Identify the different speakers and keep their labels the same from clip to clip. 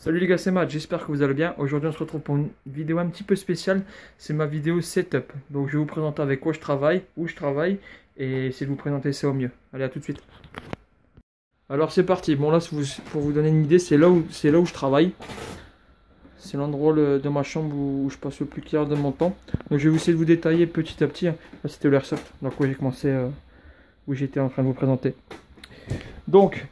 Speaker 1: Salut les gars, c'est Matt, j'espère que vous allez bien. Aujourd'hui on se retrouve pour une vidéo un petit peu spéciale. C'est ma vidéo setup. Donc je vais vous présenter avec quoi je travaille, où je travaille et essayer de vous présenter ça au mieux. Allez, à tout de suite. Alors c'est parti. Bon là, pour vous donner une idée, c'est là où je travaille. C'est l'endroit de ma chambre où je passe le plus clair de mon temps. Donc je vais essayer de vous détailler petit à petit. Là c'était l'airsoft, donc où j'ai commencé, où j'étais en train de vous présenter. Donc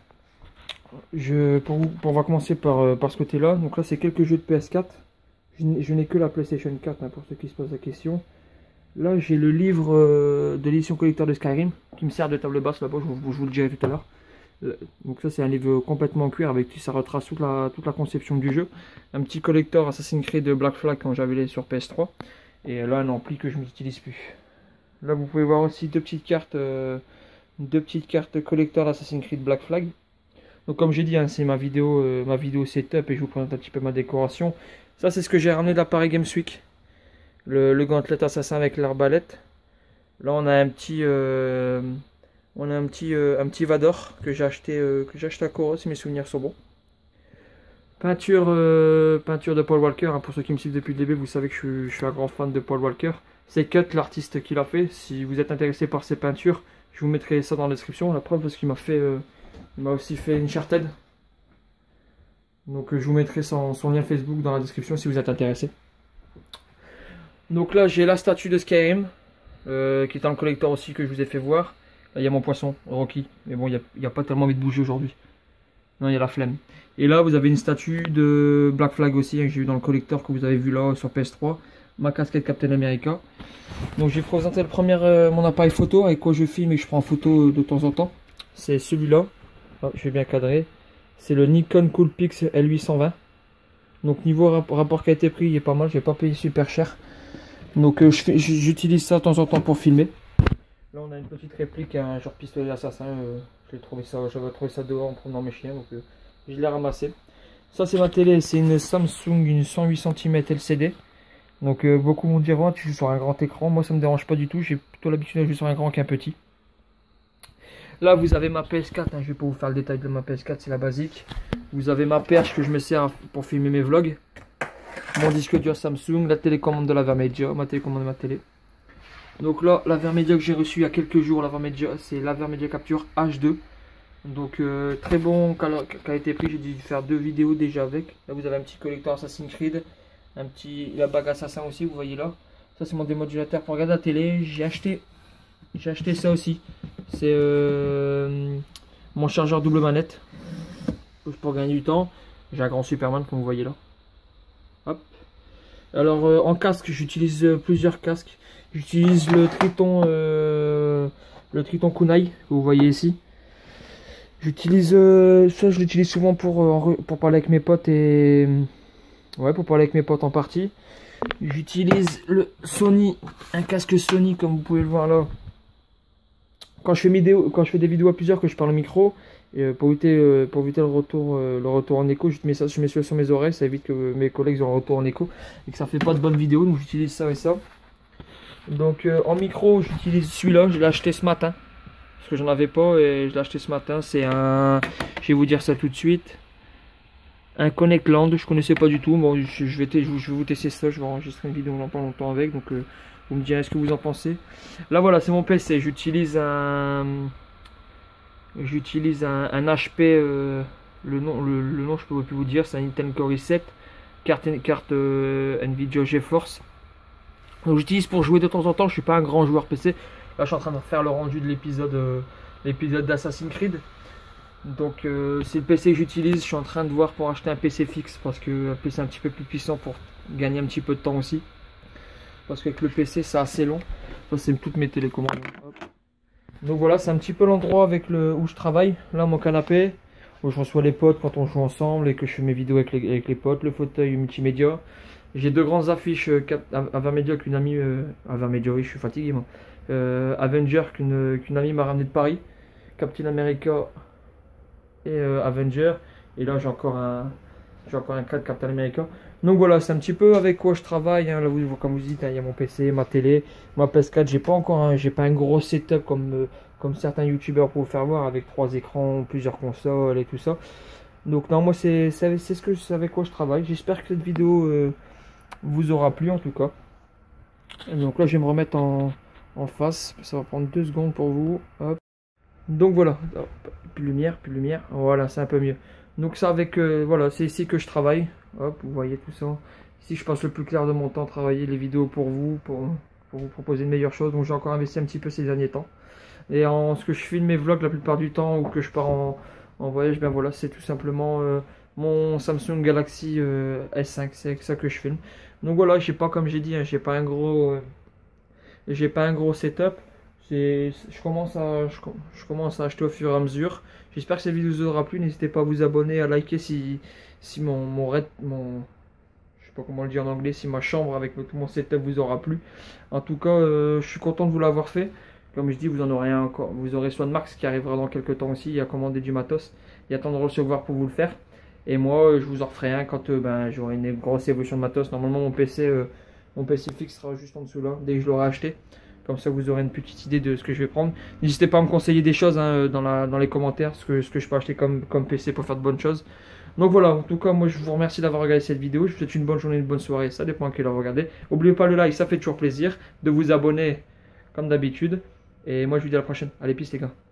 Speaker 1: on va commencer par ce côté-là. Donc là, c'est quelques jeux de PS4. Je n'ai que la PlayStation 4, hein, pour ceux qui se posent la question. Là, j'ai le livre de l'édition collector de Skyrim, qui me sert de table basse là-bas, je vous le dirai tout à l'heure. Donc ça, c'est un livre complètement en cuir, avec qui ça retrace toute la conception du jeu. Un petit collector Assassin's Creed de Black Flag quand j'avais les sur PS3. Et là, un ampli que je n'utilise plus. Là, vous pouvez voir aussi deux petites cartes collector Assassin's Creed Black Flag. Donc comme j'ai dit, hein, c'est ma vidéo setup et je vous présente un petit peu ma décoration. Ça, c'est ce que j'ai ramené de la Paris Games Week. Le gantelet assassin avec l'arbalète. Là, on a un petit Vador que j'ai acheté à Coro, si mes souvenirs sont bons. Peinture de Paul Walker, hein, pour ceux qui me suivent depuis le début, vous savez que je suis un grand fan de Paul Walker. C'est Cut, l'artiste qui l'a fait. Si vous êtes intéressé par ses peintures, je vous mettrai ça dans la description. La preuve, parce qu'il m'a aussi fait Uncharted. Donc je vous mettrai son lien Facebook dans la description si vous êtes intéressé. Donc là j'ai la statue de Skyrim qui est dans le collector aussi, que je vous ai fait voir. Là il y a mon poisson Rocky, mais bon il n'y a pas tellement envie de bouger aujourd'hui. Non, il y a la flemme. Et là vous avez une statue de Black Flag aussi, hein, que j'ai eu dans le collector, que vous avez vu là sur PS3. Ma casquette Captain America. Donc je vais vous présenter mon appareil photo avec quoi je filme et que je prends en photo de temps en temps. C'est celui-là. Oh, je vais bien cadrer. C'est le Nikon Coolpix L820. Donc niveau rapport qualité-prix, il est pas mal. Je vais pas payer super cher. Donc j'utilise ça de temps en temps pour filmer. Là on a une petite réplique, un genre pistolet assassin. J'avais trouvé ça dehors en promenant mes chiens. Donc je l'ai ramassé. Ça c'est ma télé. C'est une Samsung, une 108 cm LCD. Donc beaucoup vont dire oh, tu joues sur un grand écran. Moi ça me dérange pas du tout. J'ai plutôt l'habitude de jouer sur un grand qu'un petit. Là vous avez ma PS4, hein, je vais pas vous faire le détail de ma PS4, c'est la basique. Vous avez ma perche que je me sers pour filmer mes vlogs. Mon disque dur Samsung, la télécommande de la Vermedia, ma télécommande de ma télé. Donc là, la Vermedia que j'ai reçue il y a quelques jours, la Vermedia, c'est la Vermedia Capture H2. Donc très bon qualité prix, j'ai dû faire 2 vidéos déjà avec. Là vous avez un petit collector Assassin's Creed, la bague assassin aussi, vous voyez là. Ça c'est mon démodulateur pour regarder la télé, j'ai acheté ça aussi. C'est mon chargeur double manette pour gagner du temps. J'ai un grand Superman comme vous voyez là. Hop. Alors en casque, j'utilise plusieurs casques. J'utilise le Triton Kunai que vous voyez ici. J'utilise ça, je l'utilise souvent pour parler avec mes potes pour parler avec mes potes en partie. J'utilise le Sony, un casque Sony comme vous pouvez le voir là. Quand je fais des vidéos à plusieurs, que je parle au micro, pour éviter le retour en écho, je mets ça sur mes oreilles, ça évite que mes collègues aient un retour en écho et que ça fait pas de bonnes vidéos, donc j'utilise ça et ça. Donc en micro, j'utilise celui-là, je l'ai acheté ce matin, parce que j'en avais pas et je l'ai acheté ce matin. C'est je vais vous dire ça tout de suite, un Connect Land, je connaissais pas du tout. Bon, je vais vous tester ça, je vais enregistrer une vidéo dans pas longtemps avec, donc vous me direz ce que vous en pensez. Là voilà, c'est mon PC. J'utilise un HP. Le nom je peux plus vous dire. C'est un Intel Core i7, carte Nvidia GeForce. Donc j'utilise pour jouer de temps en temps. Je suis pas un grand joueur PC. Là je suis en train de faire le rendu de l'épisode d'Assassin's Creed. Donc c'est le PC que j'utilise. Je suis en train de voir pour acheter un PC fixe, parce que un PC un petit peu plus puissant pour gagner un petit peu de temps aussi. Parce qu'avec le PC c'est assez long. Ça c'est toutes mes télécommandes. Hop. Donc voilà, c'est un petit peu l'endroit où je travaille. Là mon canapé, où je reçois les potes quand on joue ensemble et que je fais mes vidéos avec les potes. Le fauteuil multimédia. J'ai 2 grandes affiches Avermedia qu'une amie... Avermedia, oui je suis fatigué moi. Avenger qu'une amie m'a ramené de Paris. Captain America et Avenger. Et là j'ai encore un 4 Captain America. Donc voilà, c'est un petit peu avec quoi je travaille, hein. Là, comme vous dites, hein, il y a mon PC, ma télé, ma PS4. J'ai pas un gros setup comme certains youtubeurs pour vous faire voir, avec 3 écrans, plusieurs consoles et tout ça. Donc non, moi c'est ce que avec quoi je travaille. J'espère que cette vidéo vous aura plu en tout cas. Et donc là je vais me remettre en face, ça va prendre 2 secondes pour vous. Hop. Donc voilà, hop. Plus de lumière, voilà, c'est un peu mieux. Donc ça avec, voilà, c'est ici que je travaille. Hop, vous voyez tout ça. Ici je passe le plus clair de mon temps à travailler les vidéos pour vous vous proposer de meilleures choses. Donc j'ai encore investi un petit peu ces derniers temps. Et en ce que je filme mes vlogs la plupart du temps ou que je pars en voyage, ben voilà, c'est tout simplement mon Samsung Galaxy S5, c'est avec ça que je filme. Donc voilà, j'ai pas, comme j'ai dit, hein, j'ai pas un gros setup. Je commence à acheter au fur et à mesure. J'espère que cette vidéo vous aura plu. N'hésitez pas à vous abonner, à liker si je sais pas comment le dire en anglais, si ma chambre avec tout mon setup vous aura plu. En tout cas, je suis content de vous l'avoir fait. Comme je dis, vous en aurez un encore. Vous aurez Swanmax qui arrivera dans quelques temps aussi. Il a commandé du matos. Il attend de recevoir pour vous le faire. Et moi, je vous en referai un quand j'aurai une grosse évolution de matos. Normalement, mon PC fixe sera juste en dessous là, dès que je l'aurai acheté. Comme ça, vous aurez une petite idée de ce que je vais prendre. N'hésitez pas à me conseiller des choses hein, dans les commentaires, ce que je peux acheter comme PC pour faire de bonnes choses. Donc voilà, en tout cas, moi je vous remercie d'avoir regardé cette vidéo. Je vous souhaite une bonne journée, une bonne soirée. Ça dépend à qui la regardez. N'oubliez pas le like, ça fait toujours plaisir. De vous abonner comme d'habitude. Et moi je vous dis à la prochaine. Allez, peace les gars.